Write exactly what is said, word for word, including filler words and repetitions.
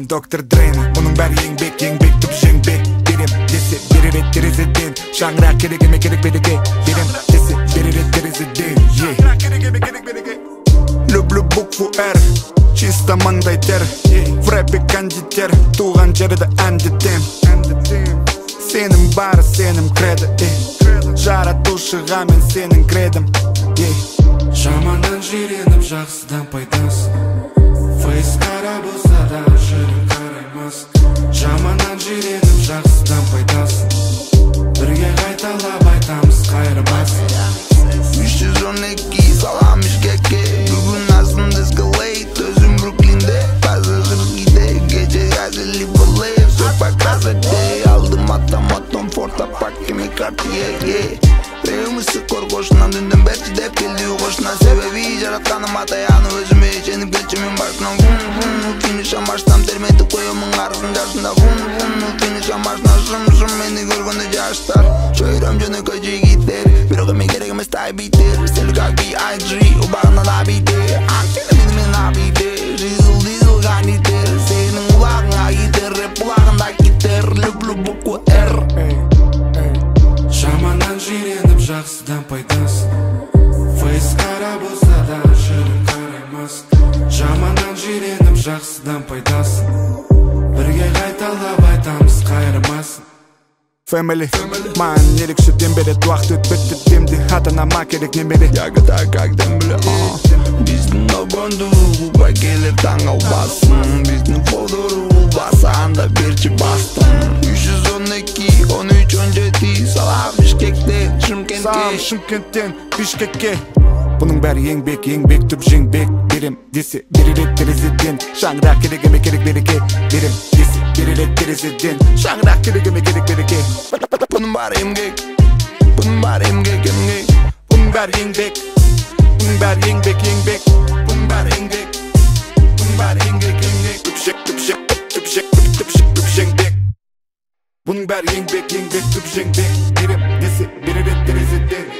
доктор Дрейна. Бұның бәрі еңбек, еңбек түп жеңбек. Берем десе берер ет терезеден, шаңырақ керек еме керек береке. Берем десе берер ет терезеден. Люблю букву Р, чисто маңдай тер. В рэпе кондитер, туған жерді әндетем. Сенің бары сенің креdo, жаратушыға мен сенің кредом. Жаманнан жиреніп жақсыдан пайдасы, фейс қара болса да жырын қараймас. Жаманнан жиреніп жақсыдан пайдасы, бірге қайталап айтамыз қайырмас. Үш жүз он екі салам Бишкекке, бүгін астым дискалейт, өзім Бруклинде, қазір Жиргиде, гece қазір Ливолей, все по красоте, алдым автоматом форта паккеме картие. Біреумісі қорғошынан дүнден бәрті деп келді ұғошына, себебі жаратқаным атаяны өзіме сеніп кетшімен башынан. Вун-вун, ұлтыны шамаштам терметіп қойымың арғын жасында. Вун-вун, ұлтыны шамашына жым-жым мені көргенде жаштар. Шойрам жөні көжі гитер, біреуге мен керек емес тай битер. Стелі қаки ай джи, ұбағына да битер. Антені менімен абитер, жизыл-дизыл ғанитер. Сенің ұлағыңа гитер, рэп бұлағында кетер. Люблю букву Р. Жаманнан жиреніп жақсыдан пайдасы, фейс қара болса да жырын қараймас. Жаманнан жиреніп жақсыдан пайдасы, бірге қайталап айтамыз қайырмасын. Family, маған ерекше дем береді, уақыт өтпетті демде, ата-анама керек немере. Ягода как дембіле, біздің обонды ұлба келер таң албасын. Біздің фолдыры ұлбаса анда берчі бастым. Үш жүз он екі, он үш, он жеті, салам Бишкектен, Шымкентке. Салам Шымкенттен, Бишкекке. Бұның бәрі еңбек, еңбек түп жеңбек. Берем десе берер ет терезеден, шаңырақ керек еме керек береке. Берем десе берер ет терезеден, шаңырақ керек еме керек береке. Бұның бәрі еңбек, бұның бәрі еңбек, еңбек. Бұның бәрі еңбек, бұның бәрі еңбек, еңбек. Бұның бәрі еңбек, бұның бәрі еңбек, еңбек. Түп жек, түп жек, түп жек, түп жек, түп жеңбек. Бұның бәрі еңбек, еңбек түп жеңбек. Берем десе берер ет терезеден.